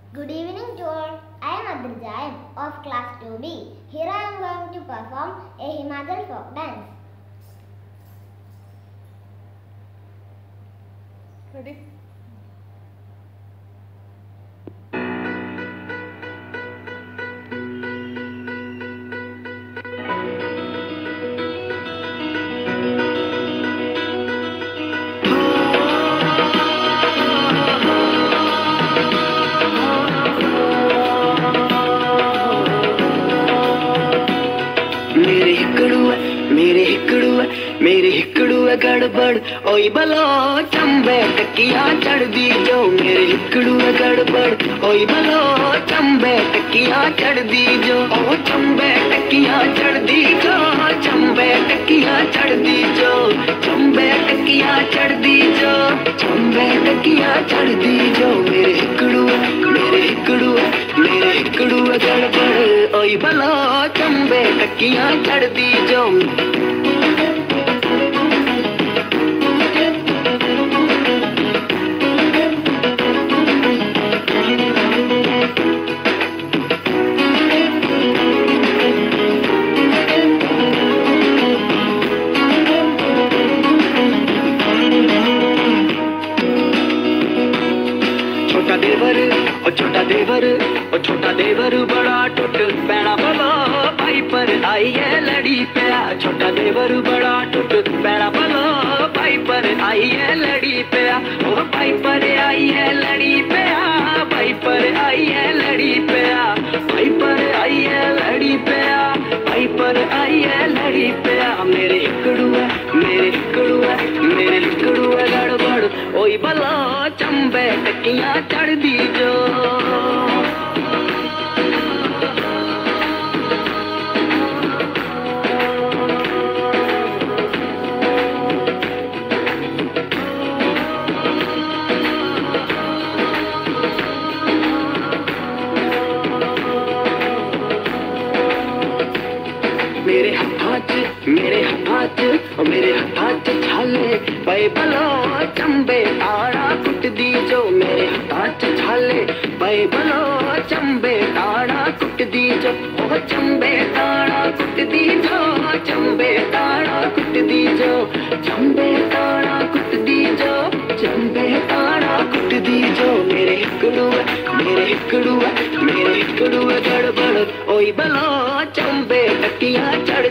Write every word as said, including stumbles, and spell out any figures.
Good evening to all. I am Adrija. I am of class two B. Here I am going to perform a Himachal folk dance. Ready? मेरे हिकड़ू मेरे हिकड़ू मेरे हिकड़ू गड़बड़ ओई बलो चंबे टकिया चढ़ दी जो मेरे हिकड़ू गड़बड़ ओई बलो चंबे टकिया चढ़ दी जो ओ चंबे टकिया चढ़ दी जो चंबे टकिया चढ़ दी जो चंबे टकिया चढ़ दी जो चंबे टकिया चढ़ दी जो मेरे हिकड़ू मेरे हिकड़ू मेरे हिकड़ू गड़बड़ ओई बलो चंबे टकिया चढ़ दी जो छोटा देवर ओ छोटा देवर ओ छोटा देवर बड़ा टुट पैना बलो भाई पर आई है लड़ी पिया छोटा देवर बड़ा टुट पैना बलो भाई पर आई है लड़ी पिया ओ भाई पर आई है लड़ी पिया भाई पर आई है लड़ी पिया भाई पर आई है लड़ी पिया भाई पर आई है लड़ी पिया मेरे हिकड़ू है मेरे हिकड़ू है मेरे हिकड़ू है गड़बड़ ओई बलो चंबे टकिया चढ़ दी जो मेरे हाथ मेरे हाथ मेरे हाथ छाले पे बलो चंबे ताड़ा कुट दी जो मेरे हाथ छाले पे बलो चंबे ताड़ा कुट दी जो ओ चंबे ताड़ा कुट दी जो चंबे ताड़ा कुट दी जो चंबे ताड़ा कुट दी जो चंबे ताड़ा कुट दी जो मेरे हिकड़ू मेरे हिकड़ू मेरे हिकड़ू गड़बड़ ओई बलो चंबे टकिया चढ़